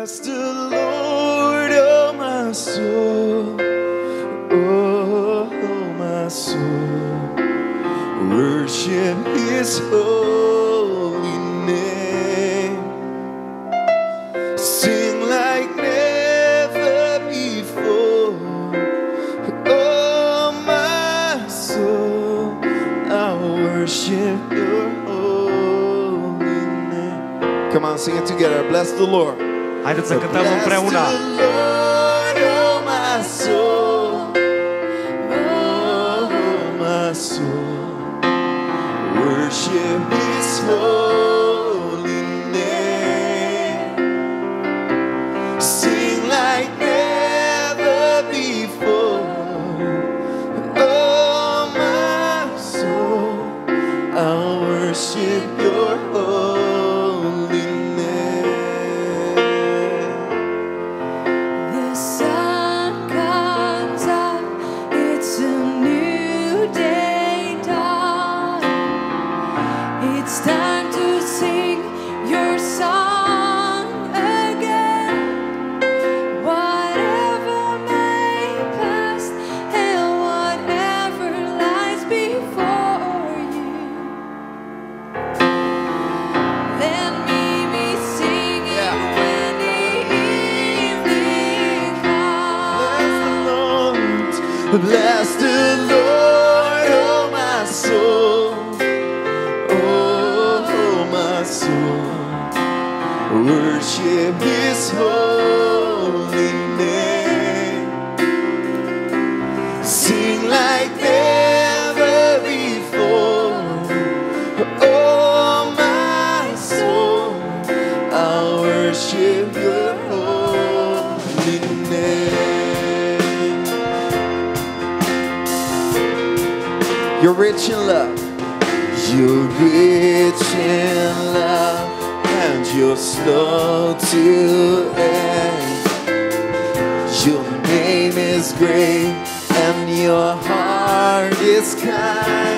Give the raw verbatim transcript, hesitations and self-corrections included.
Bless the Lord, oh my soul, oh my soul, worship His holy name. Sing like never before, oh my soul, I worship Your holy name. Come on, sing it together. Bless the Lord. Haideți să cântăm împreună. Bless the Lord, oh my soul, oh my soul, worship His holy name. Sing like never before, oh my soul, I'll worship Your holy name. The sun comes up, it's a new day dawning. It's time to sing Your song again. Whatever may pass and whatever lies before you, let me be singing when the evening comes. Bless the Lord, oh my soul, oh my soul, worship His holy name. Sing like never before, oh my soul, I'll worship Your holy name. You're rich in love. You're rich in love, and You're slow to anger. Your name is great, and Your heart is kind.